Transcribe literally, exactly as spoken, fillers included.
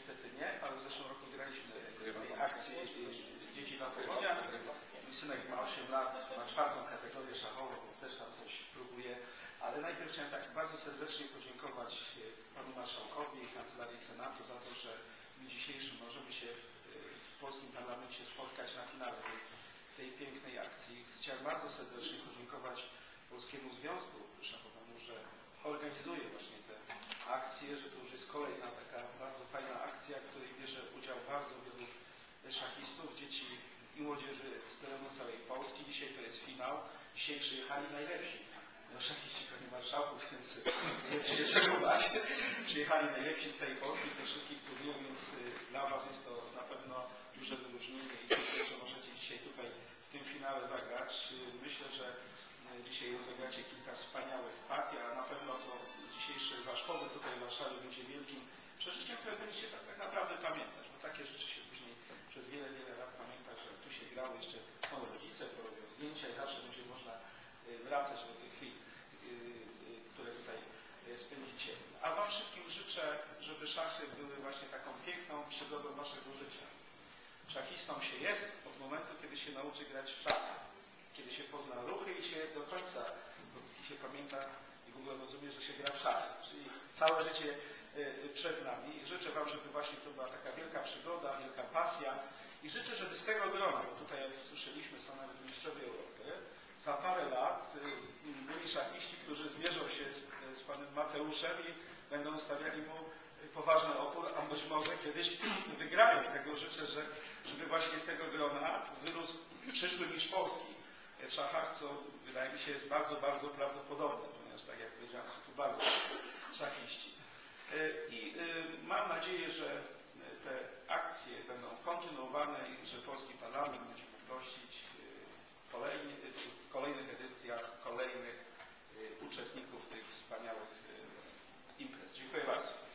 niestety nie, ale w zeszłym roku graliśmy w tej akcji Dzieci na powodzia. Mój synek ma osiem lat, ma czwartą kategorię szachową, więc też tam coś próbuje. Ale najpierw chciałem tak bardzo serdecznie podziękować panu marszałkowi i Kancelarii Senatu za to, że w dniu dzisiejszym możemy się w, w polskim parlamencie spotkać na finale tej, tej pięknej akcji. Chciałem bardzo serdecznie podziękować Polskiemu Związku Szachowemu, że organizuje właśnie te akcje, że to już jest kolejna taka bardzo fajna akcja, w której bierze udział bardzo wielu szachistów, dzieci i młodzieży z terenu całej Polski. Dzisiaj to jest finał. Dzisiaj przyjechali najlepsi no, szachiści, panie marszałku, więc jest się czego bać. Przyjechali najlepsi z całej Polski, z tych wszystkich turnirów, więc dla was jest to na pewno duże wyróżnienie i cieszę, że możecie dzisiaj tutaj w tym finale zagrać. Myślę, że dzisiaj rozegracie kilka wspaniałych partii, a na pewno to dzisiejszy wasz pobyt tutaj w Warszawie będzie wielkim przeżyciem, które będziecie tak, tak naprawdę pamiętać, bo takie rzeczy się później przez wiele, wiele lat pamięta, że tu się grało, jeszcze są rodzice, porobią zdjęcia i zawsze będzie można wracać do tych chwil, które tutaj spędzicie. A wam wszystkim życzę, żeby szachy były właśnie taką piękną przygodą waszego życia. Szachistą się jest od momentu, kiedy się nauczy grać w szachy. Kiedy się pozna ruchy i się do końca, i się pamięta i w ogóle rozumie, że się gra w szachy. Czyli całe życie przed nami. Życzę wam, żeby właśnie to była taka wielka przygoda, wielka pasja i życzę, żeby z tego grona, bo tutaj jak słyszeliśmy są nawet mistrzowie Europy, za parę lat byli szachiści, którzy zmierzą się z, z panem Mateuszem i będą stawiali mu poważny opór, a być może kiedyś wygrają. Tego życzę, że, żeby właśnie z tego grona wyrósł przyszły mistrz Polski w szachach, co wydaje mi się jest bardzo, bardzo prawdopodobne, ponieważ tak jak powiedziałem, są tu bardzo szachiści. I mam nadzieję, że te akcje będą kontynuowane i że polski parlament będzie mógł gościć w kolejnych edycjach kolejnych uczestników tych wspaniałych imprez. Dziękuję bardzo.